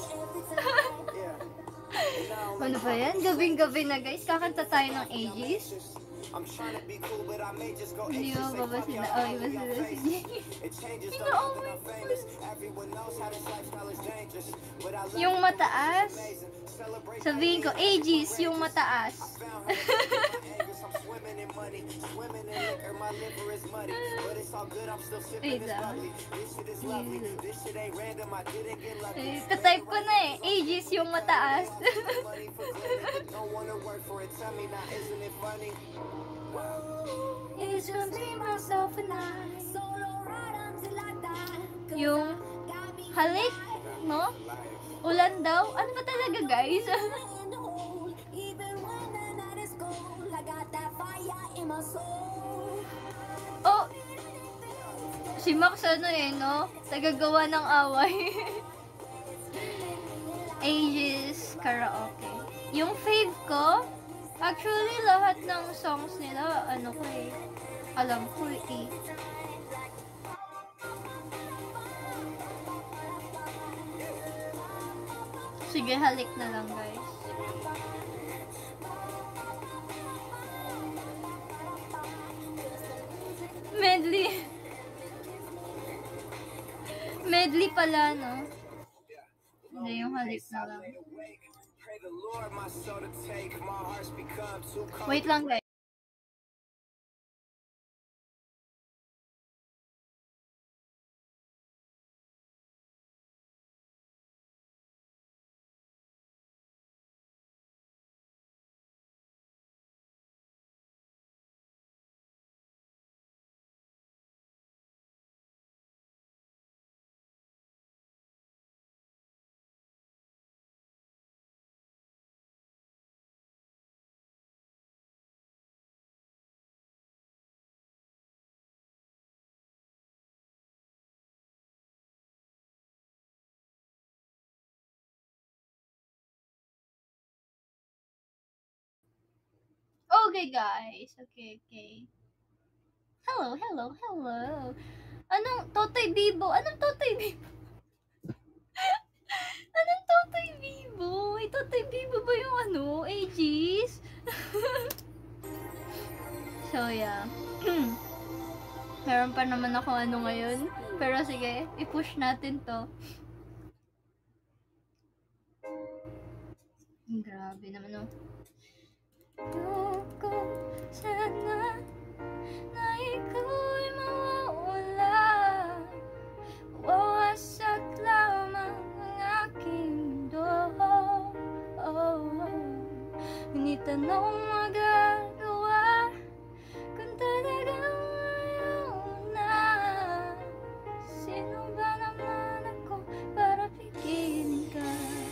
Ano ba yan? Gabing-gabi na, guys. Kakanta tayo ng Aegis. Hindi mo ba ba sila? Oh, iba sila si Jay. Yung mataas. Sabihin ko, Aegis, yung mataas. Wait lang. Tatype ko na eh. Aegis, yung mataas. Yung halik, no? Ulan daw? Ano ba talaga, guys? Oh! Si Max ano eh, no? Tagagawa ng away. Aegis karaoke. Yung fave ko, actually lahat ng songs nila, ano ko eh, alam ko eh. Sige, halik na lang, guys. Medley. Medley pala, no? Hindi, yung halik na lang. Wait lang, guys. Okay, guys. Okay, okay. Hello, hello, hello. Anong Totoy Bibo? Anong Totoy Bibo? Anong Totoy Bibo? May Totoy Bibo ba yung ano? Aegis? So, yeah. Meron pa naman ako ano ngayon. Pero sige, i-push natin to. Grabe naman, oh. Ko sana na ikaw'y mawawala. Wawasak lamang ang aking mundo. Ngunit anong magagawa kung talagang ayaw na? Sino ba naman ako para pigilin ka?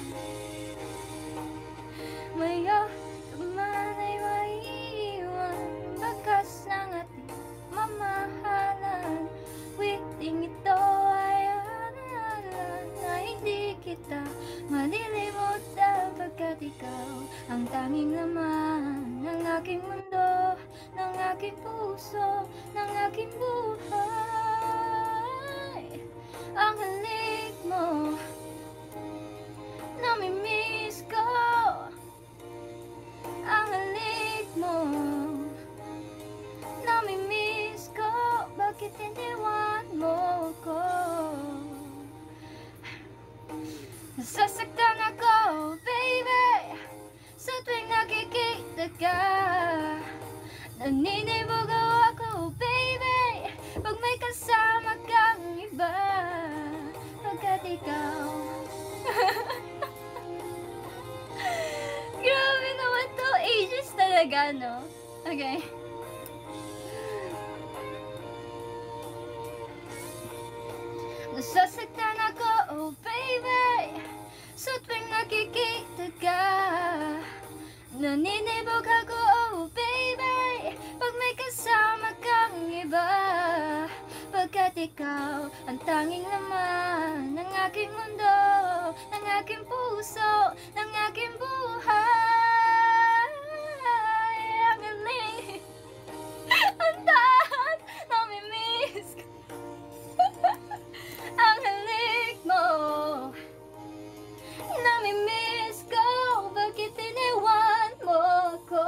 Maya man ay maiiwan bakas ng ating mamahalan. Witing ito ay alala na hindi kita malilimot sapagkat ikaw ang tanging laman ng aking mundo, ng aking puso, ng aking buhay. Ang halik mo, namimiss ko. Ang halik mo, namimiss ka. Naninibog ako, baby, pag may kasama kang iba. Pagkat ikaw grabe naman to, ages talaga, no? Okay. Nasasaktan ako, oh baby, sa tuwing nakikita ka. Naninibog ako, oh baby, pag may kasama kang iba. Pagkat ikaw ang tanging laman ng aking mundo, ng aking puso, ng aking buhay. Ang galing, ang tahan, namimiss ka. Ang halik mo, namimiss ko, bakit iniwan mo ko?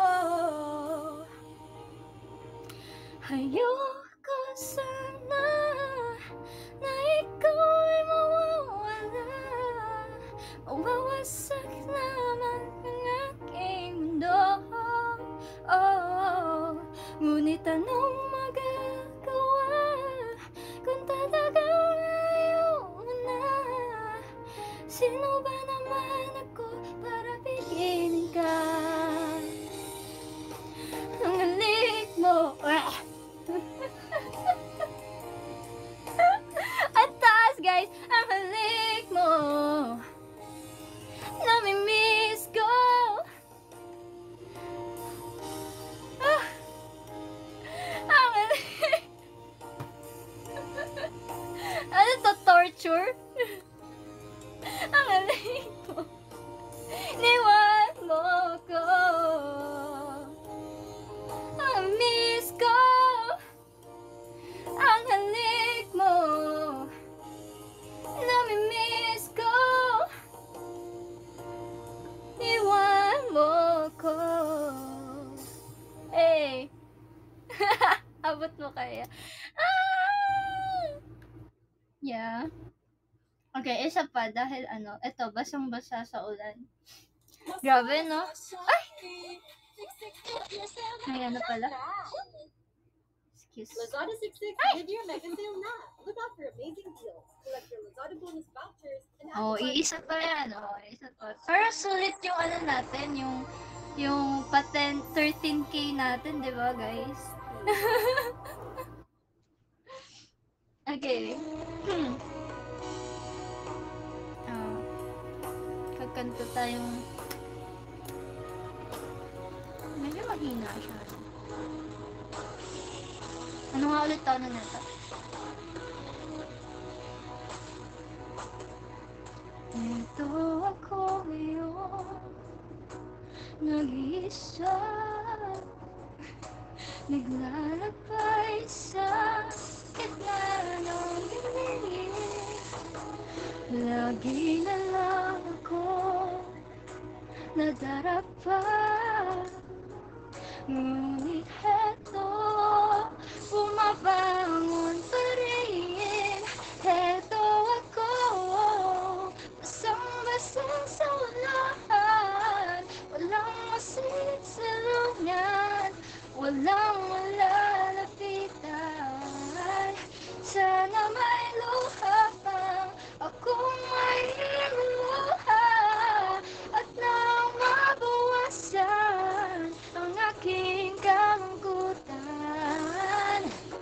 Ayoko sana na ikaw ay mawawala, mawawasak naman ang aking mundo. Oh, ngunit anong magagawa kung talagang ayaw mo na? Sino ba naman ako para piliin ka? Ang halik mo, ang taas, guys, ang halik mo, namimiss ko. Ah, ang halik. Ano to, torture? Ang halik mo, niwan mo ko. Ang miss ko, ang halik mo, namimiss ko, niwan mo ko. Hey, abot mo kaya? Ah! Yeah. Okay, isa pa dahil ano, eto, basang-basa sa ulan. Grabe, no? Ay! May ano pala? Excuse. Lazada sixty-six give you a mega sale now. Look out for amazing deals. Collect your Lazada bonus vouchers and add Oh, to iisa pa yan. Oh, iisa pa. Pero sulit yung ano natin, yung yung patent thirteen K natin, di ba, guys? Okay. Ah. Kakanta tayong medyo mahina siya. Ano nga ulit tono nito? Ito ako ngayon, nag-iisa, naglalakbay sa gitna ng dilim. Lagi na lang ako nadarapa, ngunit heto, bumabangon pa rin. Heto ako, basang-basa sa ulan, walang masid sa lungan, walang malalapitan. Sana may luha pang akong may luha, at nang mabawasan ang aking kalungkutan.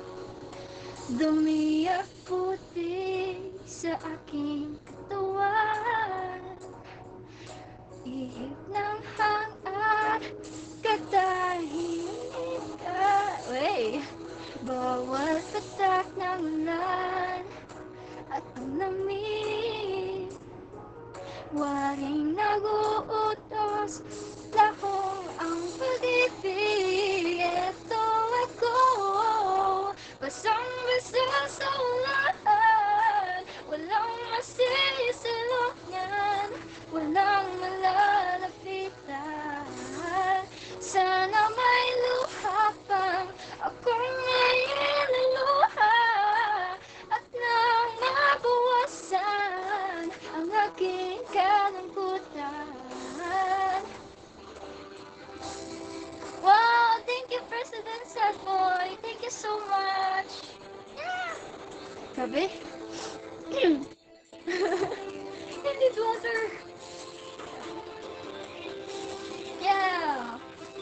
Dumi at puti sa aking katawan, ihip ng hangad, katahimikan. Wey! Bawat patak ng ulan at ang lamig, waring nag-uutos, lahong ang pag-ibig. Ito ako, basang-basa Grabe. I need water. Yeah.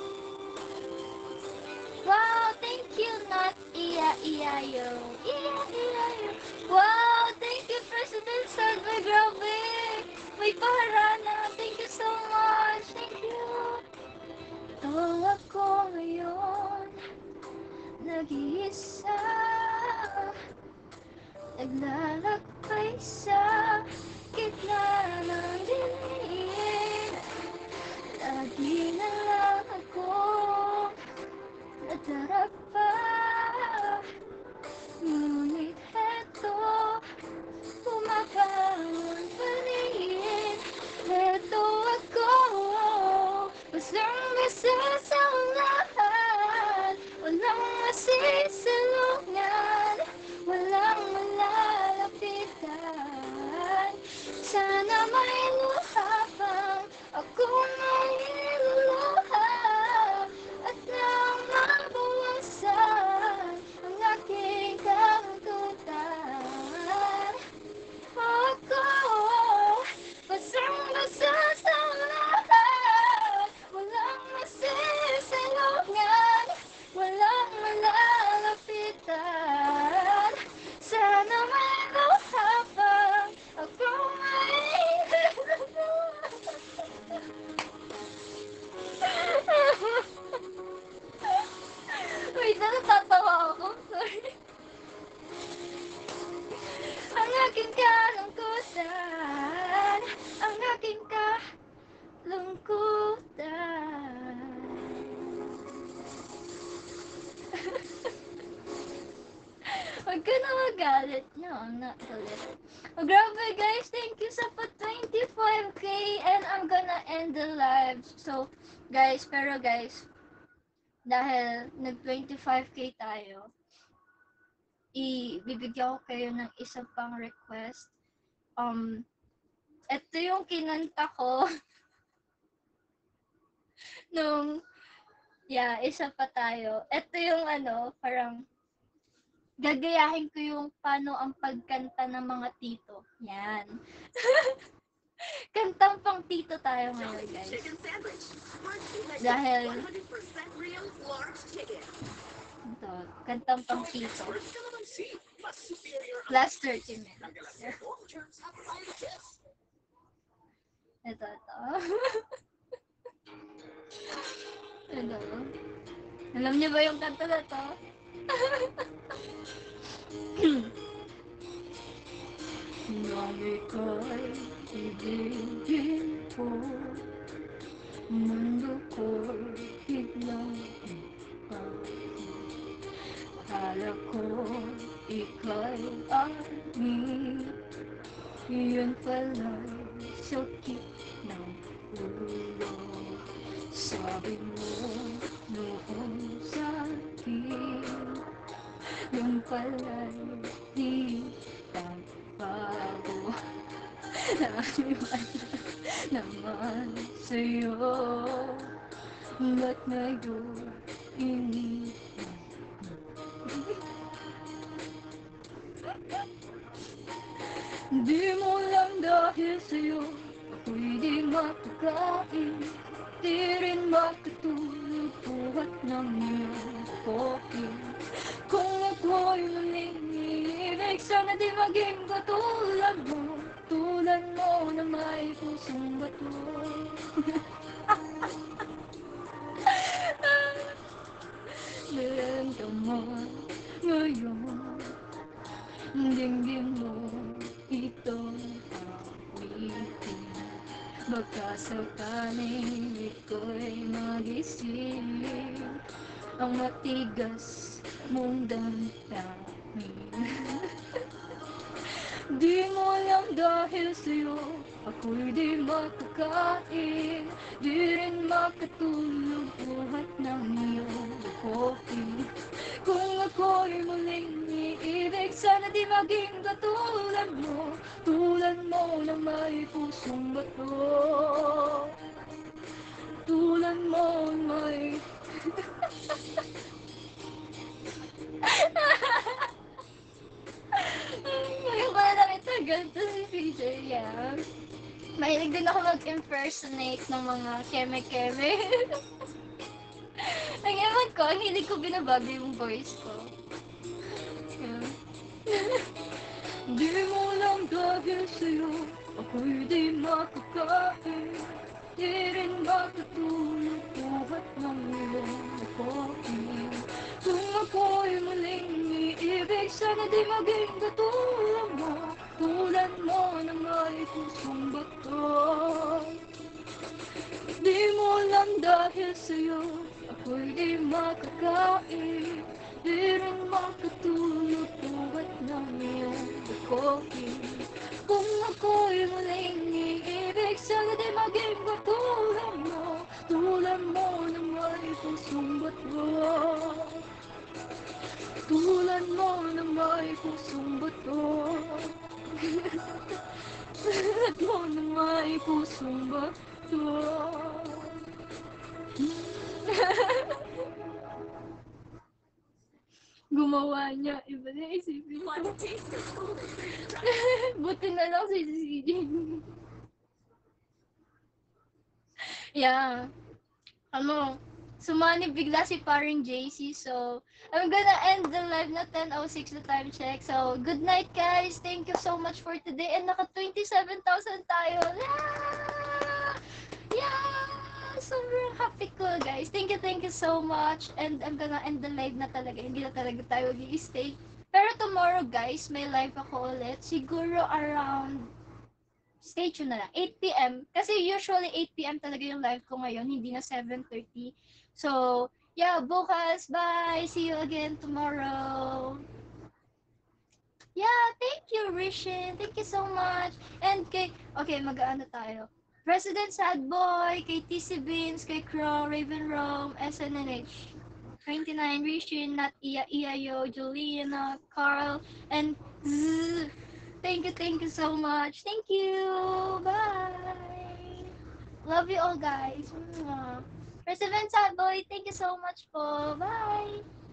Wow, thank you, not iya iya yo. Iya iya yo. Wow, thank you, President Salve. Grabe. May paharana. Thank you so much. Thank you. Ito ako ngayon, nag-iisa, naglalakbay sa gitna ng dilim. Lagi na lang akong nadarapa, ngunit heto, bumabangon pa rin. Heto ako, basang-basa sa lahat, walang masisilungan, walang malalapitan. Sana may luha pang akong mailuluha, at nang mabawasan ang aking katutan. Ako, basang-basa sa lahat, walang masisilungan, walang malalapitan. Sana may luha pang akong mailuluha. Wait, natatawa ako. Sorry. Ang aking kalungkutan, ang aking kalungkutan. Huwag ka na magalit. No, I'm not galit. Oh, grabe guys, thank you sa pa twenty-five K and I'm gonna end the live. So, guys, pero guys, dahil nag twenty-five K tayo, ibibigyan ko kayo ng isa pang request. Um, ito yung kinanta ko nung, yeah, isa pa tayo. Ito yung ano, parang gagayahin ko yung paano ang pagkanta ng mga tito. Yan. Kantang pang tito tayo ngayon, guys. Chicken sandwich. Dahil, one hundred percent real large chicken. ito, kantang pang tito. Experts calamansi. Mas superior ang Plus thirty minutes. kalamansi. All germs have privates. Ito, ito. Ito. Alam niyo ba yung kanta na to? Nang ika'y ibigin ko, mundo ko'y biglang ibago. Akala ko ika'y amin, iyon pala'y sakit ng ulo. Sabi mo noon sa'kin, yung pala'y di bago. Naniwala naman sa'yo, ba't ngayon iniwan? Di mo lang dahil sa'yo ako'y di makakain, di rin makatulog buhat ng iyong kopi. Kung ako'y muling iibig, sana di maging katulad mo, tulad mo na may pusong bato. Naramdaman ngayon, dinggin mo itong awitin. Baka sakaling ito'y magising ang matigas mong damdamin. Di mo lang dahil sa'yo ako'y di makakain, di rin makatulog buhat ng iyong kopi. Kung ako'y muling iibig, sana di maging katulad mo, tulad mo na may pusong bato, tulad mo may Yeah. Mahilig din ako mag-impersonate ng mga keme-keme. Ang ewan ko, ang hilig ko binabago yung voice ko. Yeah. Di mo lang dahil sa'yo, ako'y di makakain. Di rin makatulog buhat ng iyong napain. Kung ako'y muling iibig, sana di maging katulad mo. Tulad mo na may pusong bato. Di mo lang dahil sa'yo, ako'y di makakain. Di rin makatulog buhat ng iyong dakohin. Kung ako'y muling iibig, sana di maging katulad mo. Tulad mo na may pusong bato. Tulad mo na may pusong bato. Tulad mo na may pusong bato. Gumawa niya, iba na isipin ko. Buti na lang si C J. Yeah. Ano, sumani bigla si paring J C, so I'm gonna end the live na ten oh six na time check. So, good night guys. Thank you so much for today. And naka twenty-seven thousand tayo. Yeah! Yeah! Sobrang happy ko guys. Thank you, thank you so much. And I'm gonna end the live na talaga. Hindi na talaga tayo mag-i-stay. Pero tomorrow guys, may live ako ulit. Siguro around stay tuned na lang. eight p.m. Kasi usually eight p.m. talaga yung live ko ngayon, hindi na seven thirty. So, yeah, bukas. Bye! See you again tomorrow. Yeah, thank you, Rishin. Thank you so much. And kay, okay, mag-ano tayo. President Sad Boy, kay T C Beans, kay Crow, Raven Rome, S N N H twenty-nine, Rishin, Nat Iya Iyayo, Juliana, Carl, and Z. Thank you, thank you so much. Thank you. Bye. Love you all, guys. President Sad Boy, thank you so much po. Bye.